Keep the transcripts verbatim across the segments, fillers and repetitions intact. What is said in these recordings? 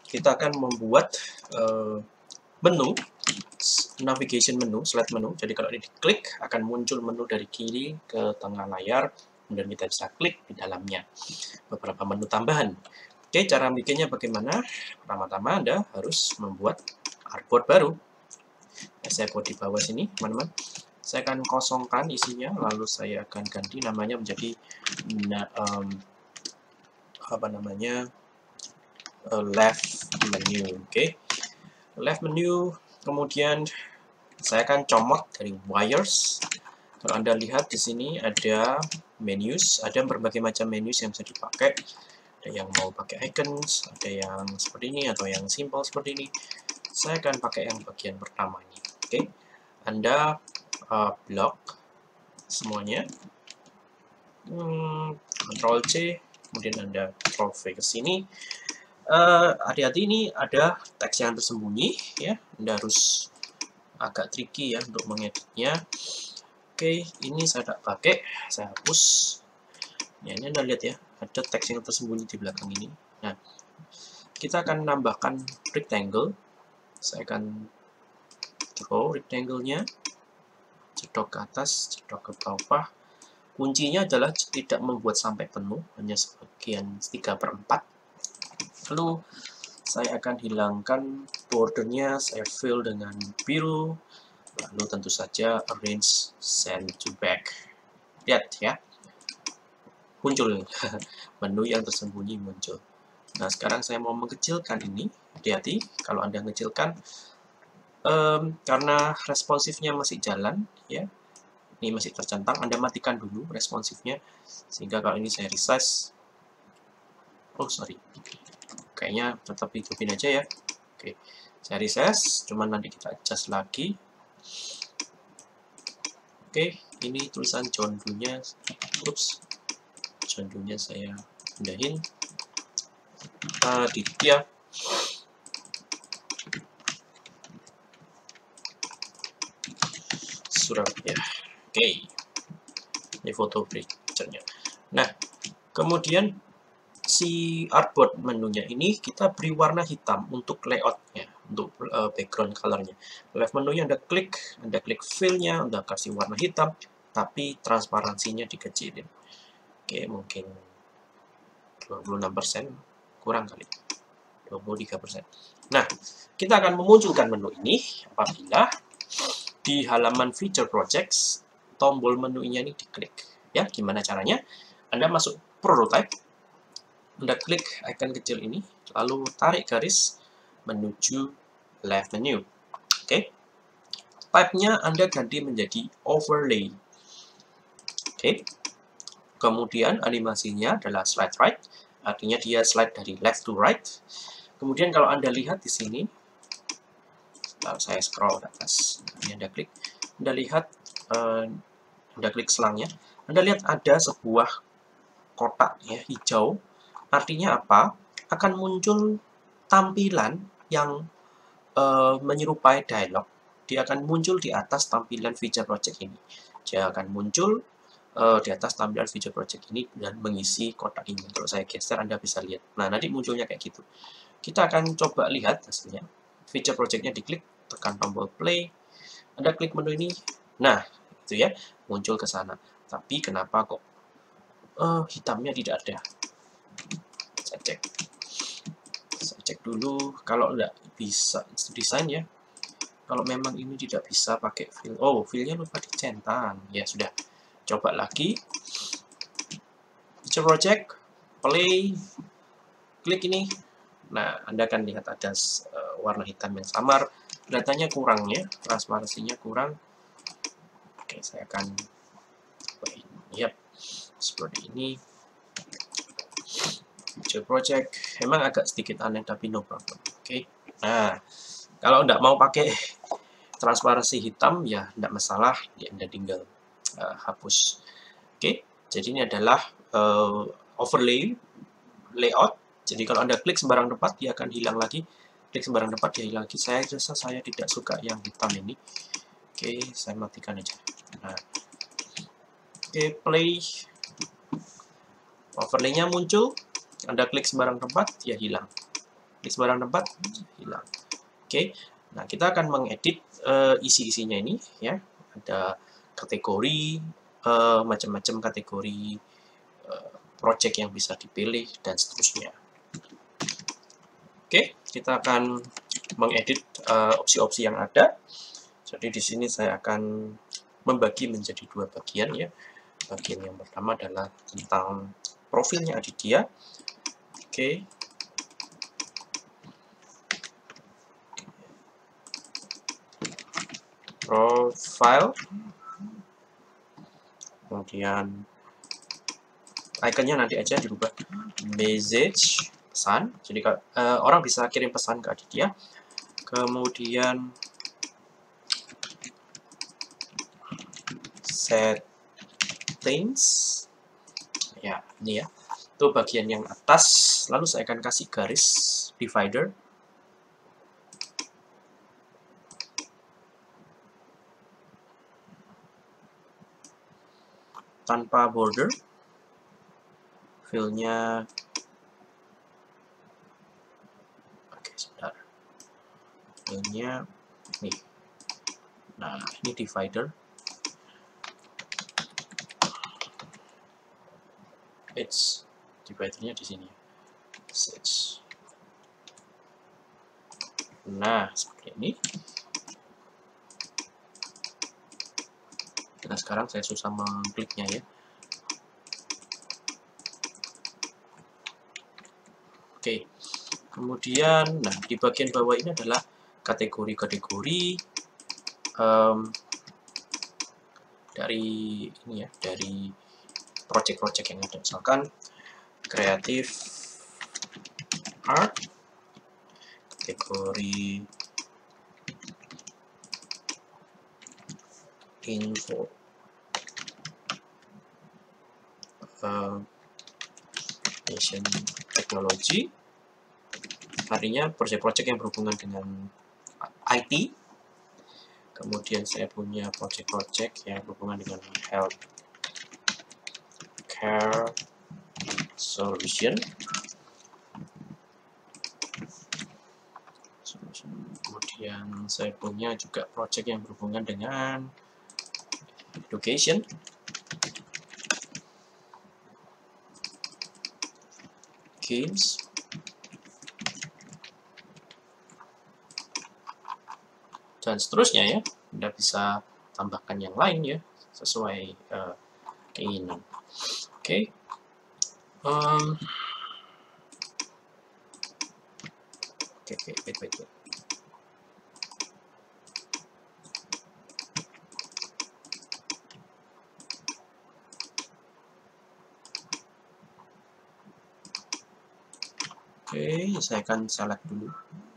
kita akan membuat uh, menu, navigation menu, slide menu. Jadi kalau ini diklik, akan muncul menu dari kiri ke tengah layar, kemudian kita bisa klik di dalamnya. Beberapa menu tambahan. Oke, cara bikinnya bagaimana? Pertama-tama Anda harus membuat artboard baru. Ya, saya buat di bawah sini, teman-teman. Saya akan kosongkan isinya, lalu saya akan ganti namanya menjadi nah, um, apa namanya uh, left menu. Oke, okay. Left menu. Kemudian saya akan comot dari wires. Kalau Anda lihat di sini ada menus, ada berbagai macam menus yang bisa dipakai. Ada yang mau pakai icons, ada yang seperti ini atau yang simple seperti ini. Saya akan pakai yang bagian pertama ini. Oke, okay. Anda uh, blok semuanya. Hmm, Ctrl C, kemudian Anda Ctrl V ke sini. Hati-hati, uh, ini ada teks yang tersembunyi ya. Anda harus agak tricky ya untuk mengeditnya. Oke, ini saya tidak pakai, saya hapus. Ya, ini Anda lihat ya, ada teks yang tersembunyi di belakang ini. Nah, kita akan menambahkan rectangle. Saya akan draw rectangle-nya, cedok ke atas, cedok ke bawah. Kuncinya adalah tidak membuat sampai penuh, hanya sebagian tiga per empat. Lalu saya akan hilangkan bordernya, saya fill dengan biru. Lalu tentu saja arrange send to back. Lihat ya, muncul menu yang tersembunyi muncul. Nah, sekarang saya mau mengecilkan ini. Hati-hati kalau Anda mengecilkan, um, karena responsifnya masih jalan ya, ini masih tercentang, Anda matikan dulu responsifnya, sehingga kalau ini saya resize, oh sorry, kayaknya tetap hidupin aja ya. Oke, saya resize, cuman nanti kita adjust lagi. Oke, ini tulisan John Doe-nya, ups, John Doe-nya saya pindahin. Aditya. Surabaya. Oke, ini foto picture-nya. Nah, kemudian si artboard menunya ini kita beri warna hitam untuk layoutnya, untuk uh, background colornya. Left menunya Anda klik, Anda klik fill-nya, Anda kasih warna hitam, tapi transparansinya dikecilin. Oke, mungkin dua puluh enam persen, kurang kali, dua puluh tiga persen. Nah, kita akan memunculkan menu ini apabila di halaman feature projects, tombol menunya ini diklik. Ya, gimana caranya? Anda masuk prototype, Anda klik icon kecil ini, lalu tarik garis menuju left menu. Oke, okay. Type-nya Anda ganti menjadi overlay. Oke, okay. Kemudian animasinya adalah slide right, artinya dia slide dari left to right. Kemudian kalau Anda lihat di sini, lalu saya scroll ke atas, ini Anda klik, Anda lihat, uh, Anda klik selangnya, Anda lihat ada sebuah kotak ya hijau. Artinya apa? Akan muncul tampilan yang uh, menyerupai dialog. Dia akan muncul di atas tampilan feature project ini. Dia akan muncul uh, di atas tampilan feature project ini dan mengisi kotak ini. Kalau saya geser, Anda bisa lihat. Nah, nanti munculnya kayak gitu. Kita akan coba lihat hasilnya. Feature project-nya diklik, tekan tombol play. Anda klik menu ini. Nah, itu ya, muncul ke sana. Tapi kenapa kok uh, hitamnya tidak ada? Saya cek. Saya cek dulu. Kalau nggak bisa desain ya. Kalau memang ini tidak bisa pakai fill. Oh, fill-nya lupa dicentang. Ya sudah. Coba lagi. Feature project. Play. Klik ini. Nah, Anda akan lihat ada uh, warna hitam yang samar. Datanya kurang ya. Transparansinya kurang. Oke, saya akan. Yap. Seperti ini. Feature project emang agak sedikit aneh tapi no problem. Oke, okay. Nah kalau nggak mau pakai transparansi hitam ya nggak masalah, ya Anda tinggal uh, hapus. Oke, okay. Jadi ini adalah uh, overlay layout. Jadi kalau Anda klik sembarang tempat dia akan hilang lagi, klik sembarang tempat dia hilang lagi. Saya rasa saya tidak suka yang hitam ini. Oke, okay, saya matikan aja. Nah, oke, okay, play. Overlay-nya muncul. Anda klik sembarang tempat, dia hilang. klik sembarang tempat, hilang. Oke, nah kita akan mengedit uh, isi-isinya ini ya. Ada kategori, uh, macam-macam kategori uh, project yang bisa dipilih dan seterusnya. Oke, kita akan mengedit opsi-opsi uh, yang ada. Jadi di sini saya akan membagi menjadi dua bagian ya. Bagian yang pertama adalah tentang profilnya Aditya. Oke. Profile. Kemudian ikonnya nanti aja dirubah message, pesan. Jadi uh, orang bisa kirim pesan ke Aditya. Kemudian settings. Ya, ini ya. Itu bagian yang atas. Lalu saya akan kasih garis divider. Tanpa border. Fill-nya. Oke, sebentar. Fill-nya nih. Nah, ini divider. It's dividernya di sini. Six. Nah, seperti ini. Nah, sekarang saya susah mengkliknya ya. Oke. Kemudian, nah di bagian bawah ini adalah kategori-kategori um, dari ini ya, dari project-project yang ada. Misalkan creative art, kategori info, uh, information technology, artinya project-project yang berhubungan dengan I T. Kemudian saya punya project-project yang berhubungan dengan health care solution. Kemudian saya punya juga project yang berhubungan dengan education. Games. Dan seterusnya ya. Anda bisa tambahkan yang lain ya, sesuai uh, keinginan. Oke. Okay. Um, Oke, okay, okay, wait, wait, wait. Oke, okay, saya akan select dulu.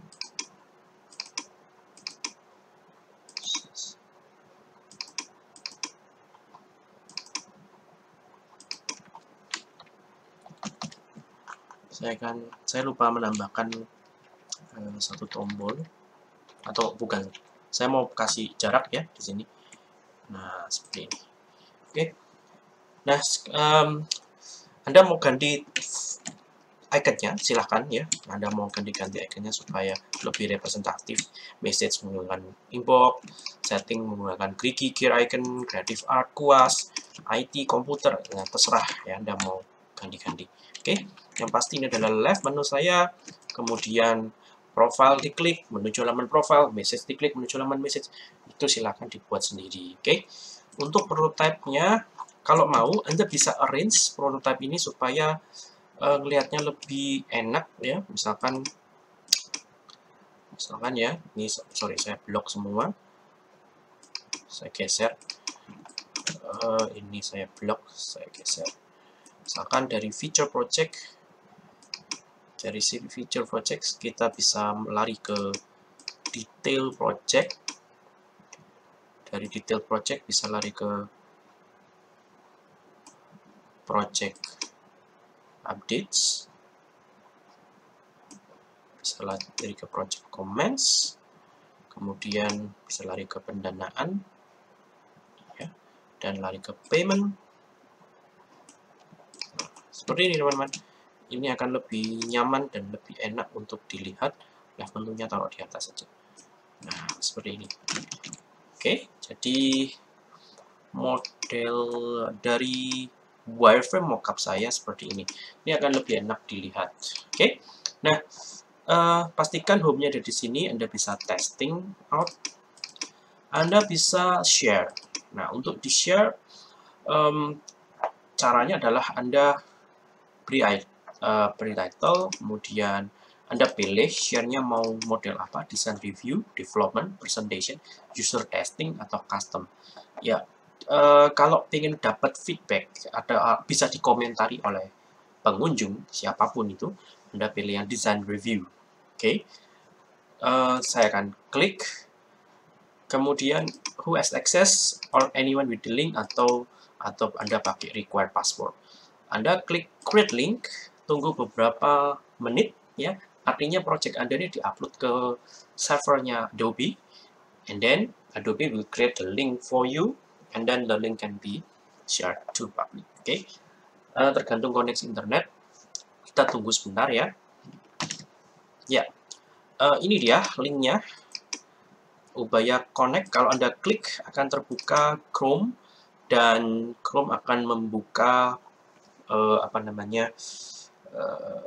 Saya akan, saya lupa menambahkan uh, satu tombol, atau bukan, saya mau kasih jarak ya di sini. Nah, seperti ini. Oke. Okay. Nah, um, Anda mau ganti ikonnya, silahkan ya. Anda mau ganti-ganti ikonnya supaya lebih representatif. Message menggunakan inbox, setting menggunakan Grigi, gear icon, creative art, kuas, I T, komputer, nah, terserah ya Anda mau ganti-ganti. Oke, yang pasti ini adalah left menu saya, kemudian profile diklik menuju halaman profile, message diklik menuju halaman message, itu silahkan dibuat sendiri. Oke, untuk prototype-nya, kalau mau Anda bisa arrange prototype ini supaya uh, ngelihatnya lebih enak ya. Misalkan, misalkan ya, ini sorry saya blok semua, saya geser, uh, ini saya blok, saya geser. Misalkan dari feature project, dari feature project kita bisa lari ke detail project, dari detail project bisa lari ke project updates, bisa lari ke project comments, kemudian bisa lari ke pendanaan ya, dan lari ke payment. Seperti ini teman-teman. ini akan lebih nyaman dan lebih enak untuk dilihat. Left menunya taruh di atas saja. Nah, seperti ini. Oke, jadi model dari wireframe mockup saya seperti ini. Ini akan lebih enak dilihat. Oke, nah uh, pastikan home-nya ada di sini. Anda bisa testing out. Anda bisa share. Nah, untuk di share, um, caranya adalah Anda beri, uh, beri title, kemudian Anda pilih share-nya mau model apa, design review, development, presentation, user testing, atau custom. Ya, uh, kalau ingin dapat feedback, ada uh, bisa dikomentari oleh pengunjung, siapapun itu, Anda pilih yang design review. Oke, okay. uh, saya akan klik, kemudian who has access or anyone with the link, atau atau Anda pakai require password. Anda klik create link, tunggu beberapa menit ya. Artinya project Anda ini diupload ke servernya Adobe, and then Adobe will create the link for you, and then the link can be shared to public. Oke, okay? uh, tergantung koneksi internet. Kita tunggu sebentar ya. Ya, uh, ini dia linknya. Ubaya Connect. Kalau Anda klik akan terbuka Chrome, dan Chrome akan membuka uh, apa namanya uh,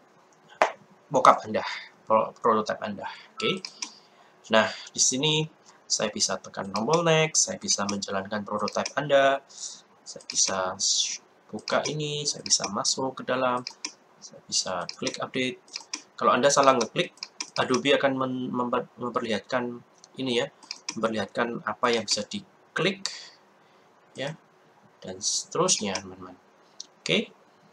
mockup Anda, prototype Anda. Oke. Okay. Nah, di sini saya bisa tekan tombol next, saya bisa menjalankan prototype Anda, saya bisa buka ini, saya bisa masuk ke dalam, saya bisa klik update. Kalau Anda salah ngeklik, Adobe akan memper memperlihatkan ini ya, memperlihatkan apa yang bisa diklik ya, dan seterusnya, teman-teman. Oke. Okay.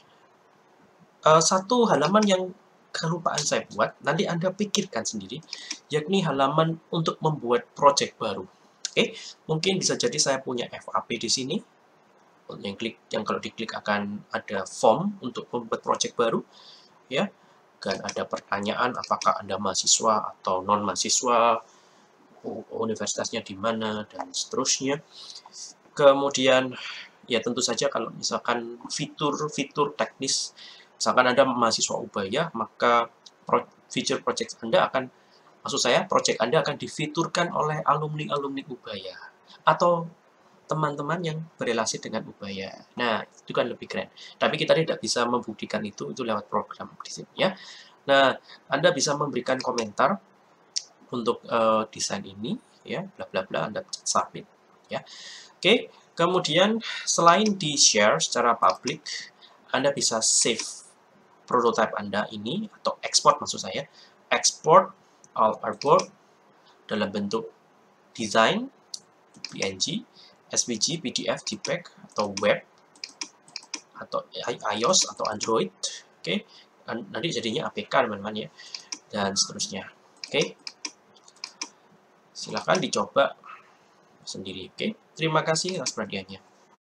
Uh, satu halaman yang kelupaan saya buat, nanti Anda pikirkan sendiri, yakni halaman untuk membuat project baru. Oke, okay? Mungkin bisa jadi saya punya F A P di sini, yang klik, yang kalau diklik akan ada form untuk membuat project baru, ya. Dan ada pertanyaan, apakah Anda mahasiswa atau non mahasiswa, universitasnya di mana, dan seterusnya. Kemudian, ya tentu saja kalau misalkan fitur-fitur teknis, misalkan Anda mahasiswa Ubaya, maka pro, feature project Anda akan, maksud saya, project Anda akan difiturkan oleh alumni-alumni Ubaya atau teman-teman yang berrelasi dengan Ubaya. Nah, itu kan lebih keren. Tapi kita tidak bisa membuktikan itu, itu lewat program di sini ya. Nah, Anda bisa memberikan komentar untuk uh, desain ini, ya, bla bla bla, Anda submit, ya. Oke, kemudian selain di share secara publik, Anda bisa save prototype Anda ini, atau export maksud saya, export all artwork dalam bentuk desain, P N G, S V G, P D F, JPEG, atau web, atau iOS, atau Android. Oke, okay. Nanti jadinya A P K, teman-teman ya, dan seterusnya. Oke, okay. Silakan dicoba sendiri. Oke, okay. Terima kasih atas perhatiannya.